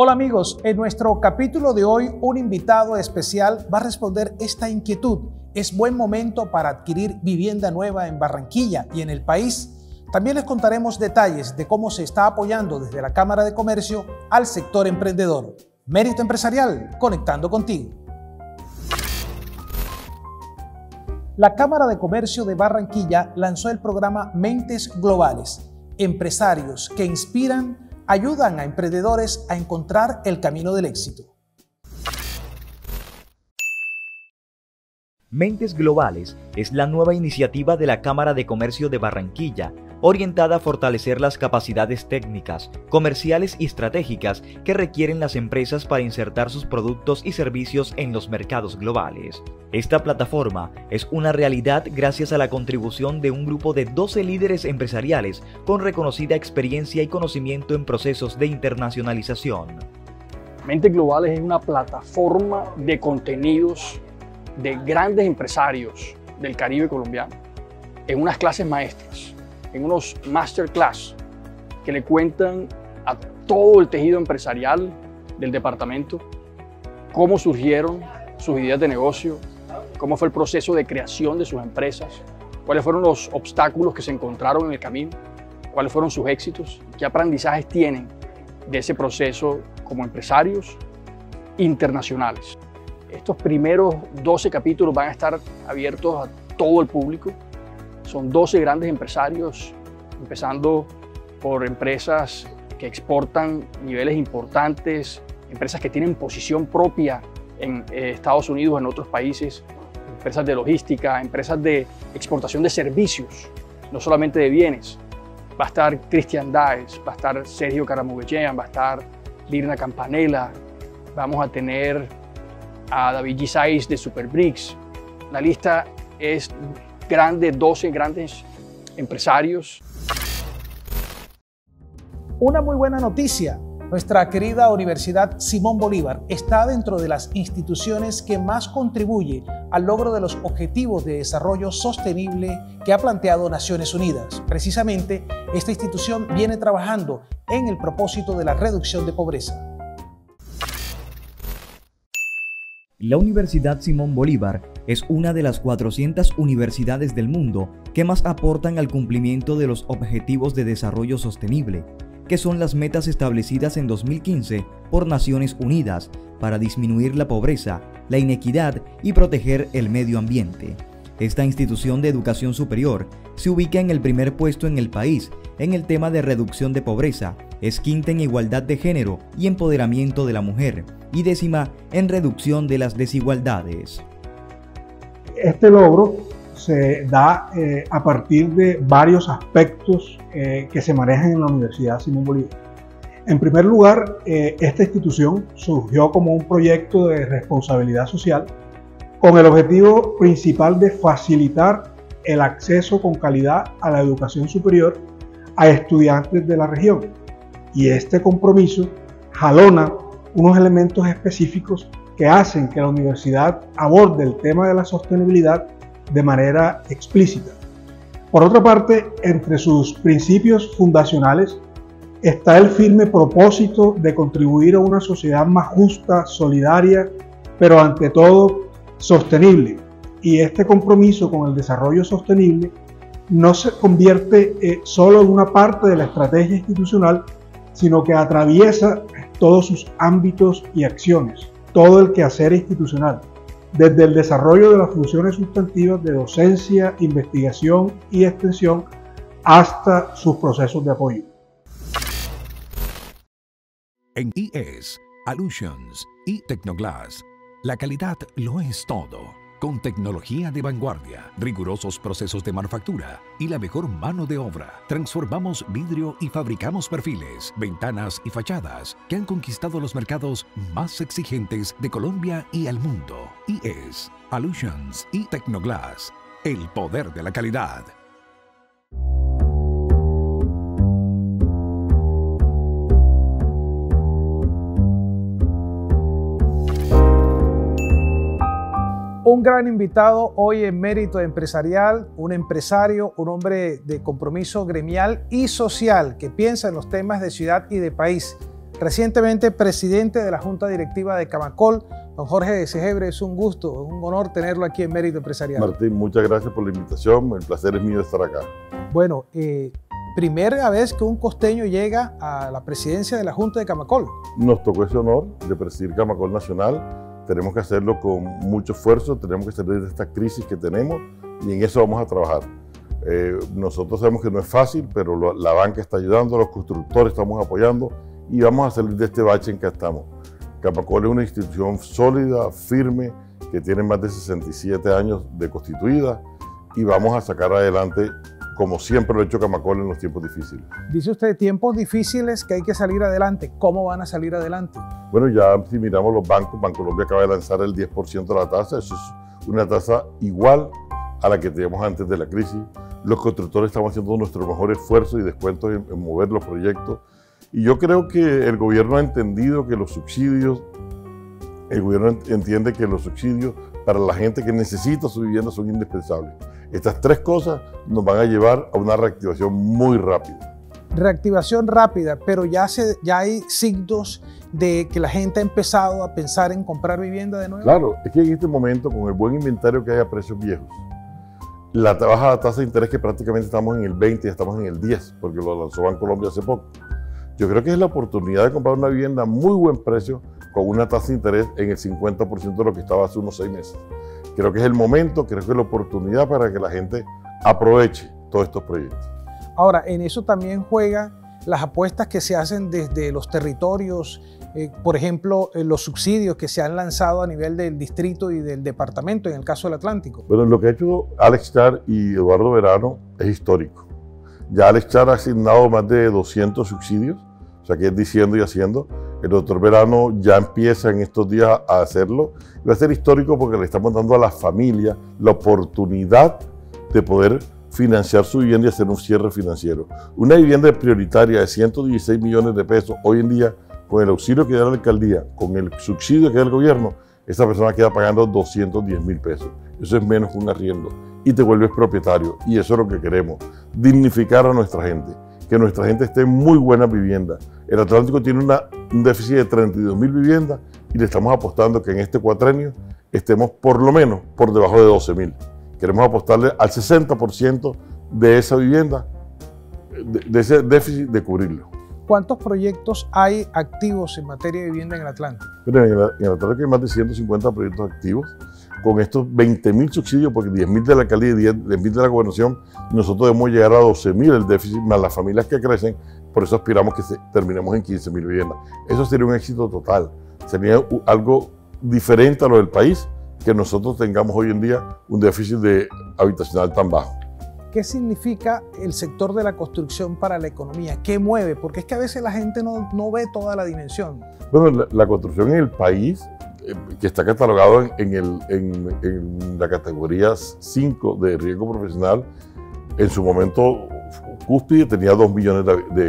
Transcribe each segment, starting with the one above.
Hola amigos, en nuestro capítulo de hoy un invitado especial va a responder esta inquietud. ¿Es buen momento para adquirir vivienda nueva en Barranquilla y en el país? También les contaremos detalles de cómo se está apoyando desde la Cámara de Comercio al sector emprendedor. Mérito Empresarial, conectando contigo. La Cámara de Comercio de Barranquilla lanzó el programa Mentes Globales. Empresarios que inspiran, ayudan a emprendedores a encontrar el camino del éxito. Mentes Globales es la nueva iniciativa de la Cámara de Comercio de Barranquilla, orientada a fortalecer las capacidades técnicas, comerciales y estratégicas que requieren las empresas para insertar sus productos y servicios en los mercados globales. Esta plataforma es una realidad gracias a la contribución de un grupo de 12 líderes empresariales con reconocida experiencia y conocimiento en procesos de internacionalización. Mentes Globales es una plataforma de contenidos de grandes empresarios del Caribe colombiano en unas clases maestras, en unos masterclass que le cuentan a todo el tejido empresarial del departamento cómo surgieron sus ideas de negocio, cómo fue el proceso de creación de sus empresas, cuáles fueron los obstáculos que se encontraron en el camino, cuáles fueron sus éxitos, qué aprendizajes tienen de ese proceso como empresarios internacionales. Estos primeros 12 capítulos van a estar abiertos a todo el público. Son 12 grandes empresarios, empezando por empresas que exportan niveles importantes, empresas que tienen posición propia en Estados Unidos, en otros países, empresas de logística, empresas de exportación de servicios, no solamente de bienes. Va a estar Cristian Daes, va a estar Sergio Caramogueyan, va a estar Lirna Campanella, vamos a tener a David Gisais de Superbricks. La lista es grande, 12 grandes empresarios. Una muy buena noticia. Nuestra querida Universidad Simón Bolívar está dentro de las instituciones que más contribuye al logro de los Objetivos de Desarrollo Sostenible que ha planteado Naciones Unidas. Precisamente, esta institución viene trabajando en el propósito de la reducción de pobreza. La Universidad Simón Bolívar es una de las 400 universidades del mundo que más aportan al cumplimiento de los Objetivos de Desarrollo Sostenible, que son las metas establecidas en 2015 por Naciones Unidas para disminuir la pobreza, la inequidad y proteger el medio ambiente. Esta institución de educación superior se ubica en el primer puesto en el país en el tema de reducción de pobreza, es quinta en igualdad de género y empoderamiento de la mujer, y décima en reducción de las desigualdades. Este logro se da a partir de varios aspectos que se manejan en la Universidad Simón Bolívar. En primer lugar, esta institución surgió como un proyecto de responsabilidad social con el objetivo principal de facilitar el acceso con calidad a la educación superior a estudiantes de la región. Y este compromiso jalona unos elementos específicos que hacen que la universidad aborde el tema de la sostenibilidad de manera explícita. Por otra parte, entre sus principios fundacionales está el firme propósito de contribuir a una sociedad más justa, solidaria, pero ante todo sostenible. Y este compromiso con el desarrollo sostenible no se convierte solo en una parte de la estrategia institucional, sino que atraviesa todos sus ámbitos y acciones, todo el quehacer institucional, desde el desarrollo de las funciones sustantivas de docencia, investigación y extensión hasta sus procesos de apoyo. En IES, Allusions y Tecnoglass, la calidad lo es todo. Con tecnología de vanguardia, rigurosos procesos de manufactura y la mejor mano de obra, transformamos vidrio y fabricamos perfiles, ventanas y fachadas que han conquistado los mercados más exigentes de Colombia y el mundo. IES, Allusions y Tecnoglass, el poder de la calidad. Un gran invitado hoy en Mérito Empresarial, un empresario, un hombre de compromiso gremial y social que piensa en los temas de ciudad y de país. recientemente presidente de la Junta Directiva de Camacol. Don Jorge Segebre, es un gusto, un honor tenerlo aquí en Mérito Empresarial. Martín, muchas gracias por la invitación, el placer es mío de estar acá. Bueno, primera vez que un costeño llega a la presidencia de la Junta de Camacol. Nos tocó ese honor de presidir Camacol Nacional, tenemos que hacerlo con mucho esfuerzo, tenemos que salir de esta crisis que tenemos y en eso vamos a trabajar. Nosotros sabemos que no es fácil, pero la banca está ayudando, los constructores estamos apoyando y vamos a salir de este bache en que estamos. Camacol es una institución sólida, firme, que tiene más de 67 años de constituida y vamos a sacar adelante, como siempre lo ha hecho Camacol en los tiempos difíciles. Dice usted, tiempos difíciles que hay que salir adelante. ¿Cómo van a salir adelante? Bueno, ya si miramos los bancos, Bancolombia acaba de lanzar el 10% de la tasa, eso es una tasa igual a la que teníamos antes de la crisis. Los constructores estamos haciendo nuestro mejor esfuerzo y descuentos en mover los proyectos. Y yo creo que el gobierno ha entendido que los subsidios, el gobierno entiende que los subsidios para la gente que necesita su vivienda son indispensables. Estas tres cosas nos van a llevar a una reactivación muy rápida. Reactivación rápida, pero ya hay signos de que la gente ha empezado a pensar en comprar vivienda de nuevo. Claro, es que en este momento, con el buen inventario que hay a precios viejos, la baja tasa de interés que prácticamente estamos en el 20 y estamos en el 10, porque lo lanzó Bancolombia hace poco. Yo creo que es la oportunidad de comprar una vivienda a muy buen precio con una tasa de interés en el 50% de lo que estaba hace unos 6 meses. Creo que es el momento, creo que es la oportunidad para que la gente aproveche todos estos proyectos. Ahora, en eso también juegan las apuestas que se hacen desde los territorios, por ejemplo, los subsidios que se han lanzado a nivel del distrito y del departamento, en el caso del Atlántico. Bueno, lo que ha hecho Alex Char y Eduardo Verano es histórico. Ya Alex Char ha asignado más de 200 subsidios, o sea que es diciendo y haciendo. El doctor Verano ya empieza en estos días a hacerlo. Y va a ser histórico porque le estamos dando a las familias la oportunidad de poder financiar su vivienda y hacer un cierre financiero. Una vivienda prioritaria de 116 millones de pesos, hoy en día, con el auxilio que da la alcaldía, con el subsidio que da el gobierno, esa persona queda pagando 210.000 pesos. Eso es menos que un arriendo. Y te vuelves propietario. Y eso es lo que queremos, dignificar a nuestra gente, que nuestra gente esté en muy buenas viviendas. El Atlántico tiene un déficit de 32.000 viviendas y le estamos apostando que en este cuatrenio estemos por lo menos por debajo de 12.000. Queremos apostarle al 60% de esa vivienda, de ese déficit, de cubrirlo. ¿Cuántos proyectos hay activos en materia de vivienda en el Atlántico? Pero en el Atlántico hay más de 150 proyectos activos. Con estos 20.000 subsidios, porque 10.000 de la alcaldía y 10.000 de la gobernación, nosotros debemos llegar a 12.000 el déficit, más las familias que crecen, por eso aspiramos que terminemos en 15.000 viviendas. Eso sería un éxito total, sería algo diferente a lo del país, que nosotros tengamos hoy en día un déficit habitacional tan bajo. ¿Qué significa el sector de la construcción para la economía? ¿Qué mueve? Porque es que a veces la gente no ve toda la dimensión. Bueno, la construcción en el país, que está catalogado en la categoría 5 de riesgo profesional, en su momento cúspide tenía 2 millones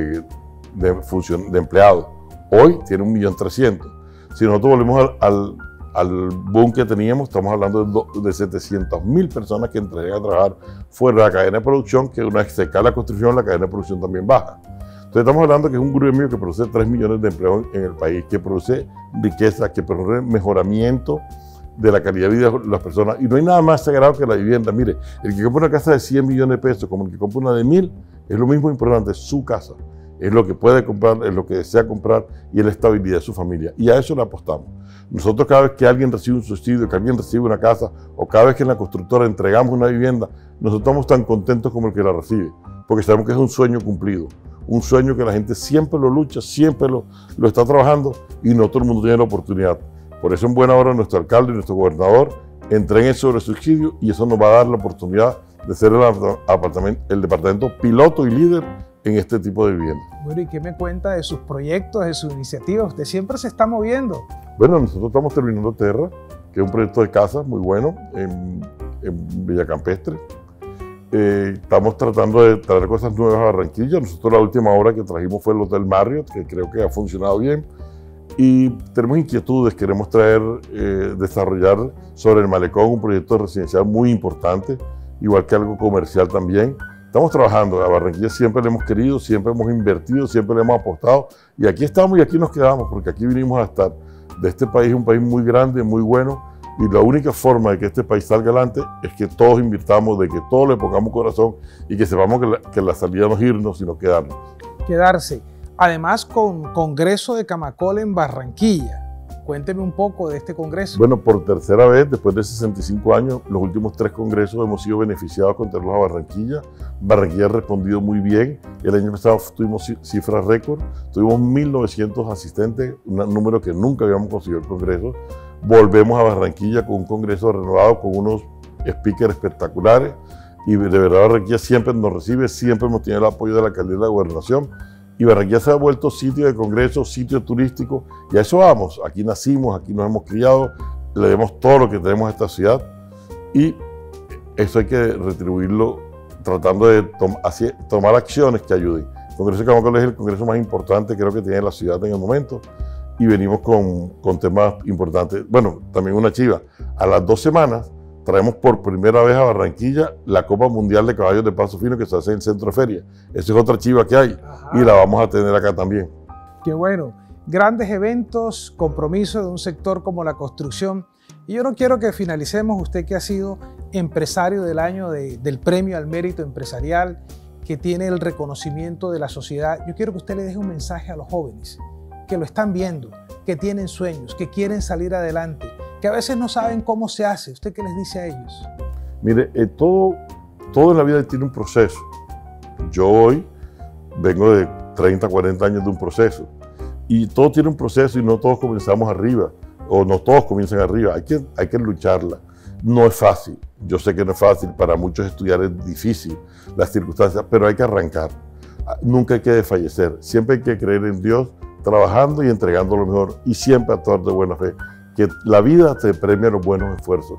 de empleados. Hoy tiene 1.300.000. Si nosotros volvemos al boom que teníamos, estamos hablando de 700.000 personas que entregan a trabajar fuera de la cadena de producción, que una vez se cae la construcción, la cadena de producción también baja. Entonces estamos hablando que es un gremio que produce 3 millones de empleos en el país, que produce riqueza, que produce mejoramiento de la calidad de vida de las personas. Y no hay nada más sagrado que la vivienda. Mire, el que compra una casa de 100 millones de pesos como el que compra una de 1.000, es lo mismo importante, su casa. Es lo que puede comprar, es lo que desea comprar y es la estabilidad de su familia. Y a eso le apostamos. Nosotros cada vez que alguien recibe un subsidio, que alguien recibe una casa o cada vez que en la constructora entregamos una vivienda, nosotros estamos tan contentos como el que la recibe, porque sabemos que es un sueño cumplido. Un sueño que la gente siempre lo lucha, siempre lo está trabajando y no todo el mundo tiene la oportunidad. Por eso en buena hora nuestro alcalde y nuestro gobernador entreguen sobre el subsidio y eso nos va a dar la oportunidad de ser el departamento piloto y líder en este tipo de vivienda. Bueno, ¿y qué me cuenta de sus proyectos, de sus iniciativas? Usted siempre se está moviendo. Bueno, nosotros estamos terminando Terra, que es un proyecto de casas muy bueno en Villa Campestre. Estamos tratando de traer cosas nuevas a Barranquilla. Nosotros la última obra que trajimos fue el Hotel Marriott, que creo que ha funcionado bien. Y tenemos inquietudes, queremos desarrollar sobre el Malecón un proyecto residencial muy importante, igual que algo comercial también. estamos trabajando. A Barranquilla siempre le hemos querido, siempre hemos invertido, siempre le hemos apostado. Y aquí estamos y aquí nos quedamos, porque aquí vinimos a estar. De este país, un país muy grande, muy bueno. Y la única forma de que este país salga adelante es que todos invirtamos, de que todos le pongamos corazón y que sepamos que la salida no es irnos, sino quedarnos. Quedarse. Además, con Congreso de Camacol en Barranquilla. Cuénteme un poco de este congreso. Bueno, por tercera vez, después de 65 años, los últimos 3 congresos hemos sido beneficiados con traerlos a Barranquilla. Barranquilla ha respondido muy bien. El año pasado tuvimos cifras récord. Tuvimos 1.900 asistentes, un número que nunca habíamos conseguido el congreso. Volvemos a Barranquilla con un congreso renovado, con unos speakers espectaculares. Y de verdad Barranquilla siempre nos recibe, siempre hemos tenido el apoyo de la alcaldía de la gobernación. Y Barranquilla se ha vuelto sitio de congreso, sitio turístico, y a eso vamos. Aquí nacimos, aquí nos hemos criado, le demos todo lo que tenemos a esta ciudad, y eso hay que retribuirlo tratando de tomar acciones que ayuden. El Congreso de Camacol es el congreso más importante, creo que tiene la ciudad en el momento, y venimos con temas importantes. Bueno, también una chiva. A las 2 semanas traemos por primera vez a Barranquilla la Copa Mundial de Caballos de Paso Fino que se hace en el Centro de Feria. Esa es otra chiva que hay. Ajá. Y la vamos a tener acá también. Qué bueno. Grandes eventos, compromiso de un sector como la construcción. Y yo no quiero que finalicemos, usted que ha sido empresario del año del Premio al Mérito Empresarial, que tiene el reconocimiento de la sociedad. Yo quiero que usted le deje un mensaje a los jóvenes que lo están viendo, que tienen sueños, que quieren salir adelante, que a veces no saben cómo se hace. ¿Usted qué les dice a ellos? Mire, todo en la vida tiene un proceso. Yo hoy vengo de 30, 40 años de un proceso. Y todo tiene un proceso y no todos comenzamos arriba. O no todos comienzan arriba. Hay que lucharla. No es fácil. Yo sé que no es fácil. Para muchos estudiar es difícil las circunstancias, pero hay que arrancar. Nunca hay que desfallecer. Siempre hay que creer en Dios, trabajando y entregando lo mejor. Y siempre actuar de buena fe. Que la vida te premia los buenos esfuerzos,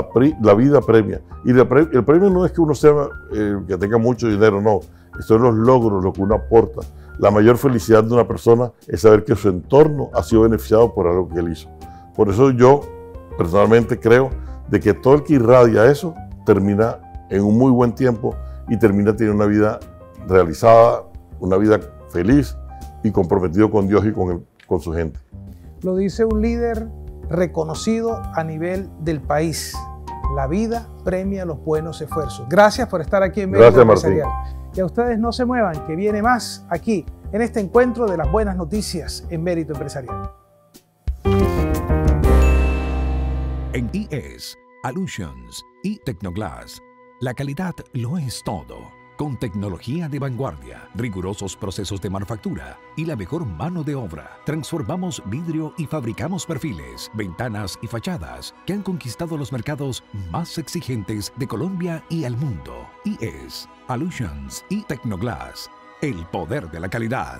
la vida premia. Y el premio no es que uno sea, que tenga mucho dinero, no. Son los logros, lo que uno aporta. La mayor felicidad de una persona es saber que su entorno ha sido beneficiado por algo que él hizo. Por eso yo personalmente creo de que todo el que irradia eso termina en un muy buen tiempo y termina teniendo una vida realizada, una vida feliz y comprometido con Dios y con su gente. Lo dice un líder reconocido a nivel del país. La vida premia los buenos esfuerzos. Gracias por estar aquí en Mérito Empresarial. Y a ustedes no se muevan, que viene más aquí en este encuentro de las buenas noticias en Mérito Empresarial. En IES, Allusions y Tecnoglass, la calidad lo es todo. Con tecnología de vanguardia, rigurosos procesos de manufactura y la mejor mano de obra, transformamos vidrio y fabricamos perfiles, ventanas y fachadas que han conquistado los mercados más exigentes de Colombia y el mundo. IES, Allusions y Tecnoglass, el poder de la calidad.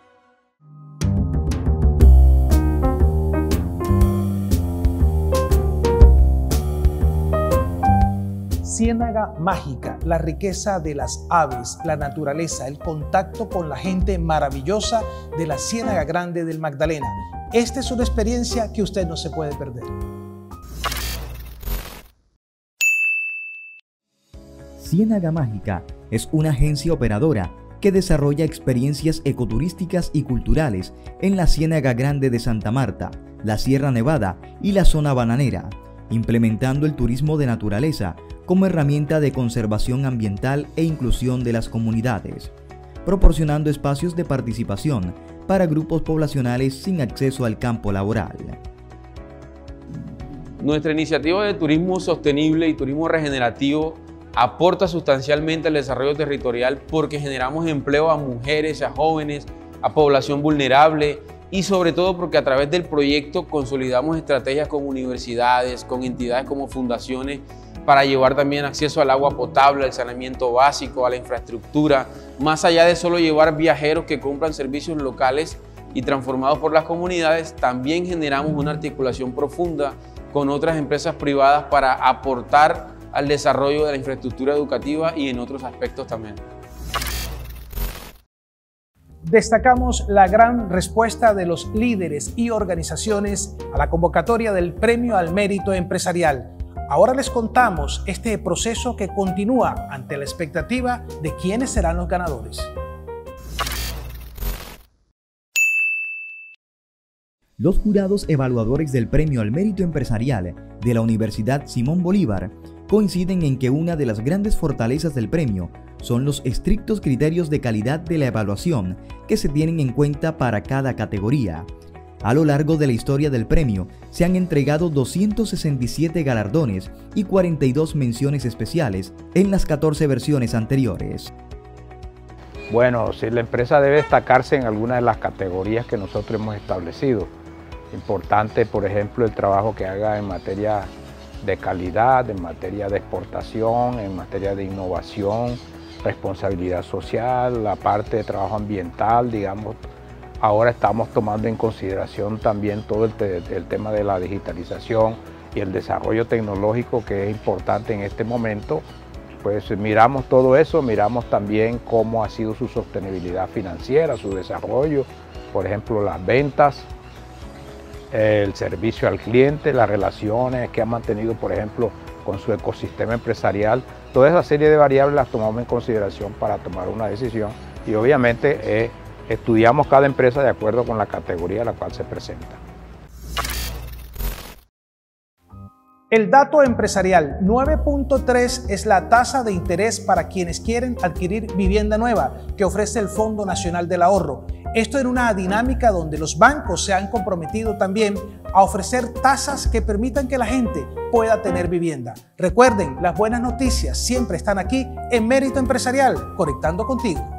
Ciénaga Mágica, la riqueza de las aves, la naturaleza, el contacto con la gente maravillosa de la Ciénaga Grande del Magdalena. Esta es una experiencia que usted no se puede perder. Ciénaga Mágica es una agencia operadora que desarrolla experiencias ecoturísticas y culturales en la Ciénaga Grande de Santa Marta, la Sierra Nevada y la zona bananera, implementando el turismo de naturaleza como herramienta de conservación ambiental e inclusión de las comunidades, proporcionando espacios de participación para grupos poblacionales sin acceso al campo laboral. Nuestra iniciativa de turismo sostenible y turismo regenerativo aporta sustancialmente al desarrollo territorial porque generamos empleo a mujeres, a jóvenes, a población vulnerable y sobre todo porque a través del proyecto consolidamos estrategias con universidades, con entidades como fundaciones para llevar también acceso al agua potable, al saneamiento básico, a la infraestructura, más allá de solo llevar viajeros que compran servicios locales y transformados por las comunidades, también generamos una articulación profunda con otras empresas privadas para aportar al desarrollo de la infraestructura educativa y en otros aspectos también. Destacamos la gran respuesta de los líderes y organizaciones a la convocatoria del Premio al Mérito Empresarial. Ahora les contamos este proceso que continúa ante la expectativa de quiénes serán los ganadores. Los jurados evaluadores del Premio al Mérito Empresarial de la Universidad Simón Bolívar coinciden en que una de las grandes fortalezas del premio son los estrictos criterios de calidad de la evaluación que se tienen en cuenta para cada categoría. A lo largo de la historia del premio se han entregado 267 galardones y 42 menciones especiales en las 14 versiones anteriores. Bueno, si la empresa debe destacarse en alguna de las categorías que nosotros hemos establecido. Importante, por ejemplo, el trabajo que haga en materia de calidad, en materia de exportación, en materia de innovación, responsabilidad social, la parte de trabajo ambiental, digamos. Ahora estamos tomando en consideración también todo el tema de la digitalización y el desarrollo tecnológico, que es importante en este momento. Pues miramos todo eso, miramos también cómo ha sido su sostenibilidad financiera, su desarrollo, por ejemplo, las ventas, el servicio al cliente, las relaciones que ha mantenido, por ejemplo, con su ecosistema empresarial. Toda esa serie de variables las tomamos en consideración para tomar una decisión y obviamente estudiamos cada empresa de acuerdo con la categoría a la cual se presenta. El dato empresarial 9.3 es la tasa de interés para quienes quieren adquirir vivienda nueva que ofrece el Fondo Nacional del Ahorro. Esto en una dinámica donde los bancos se han comprometido también a ofrecer tasas que permitan que la gente pueda tener vivienda. Recuerden, las buenas noticias siempre están aquí en Mérito Empresarial, conectando contigo.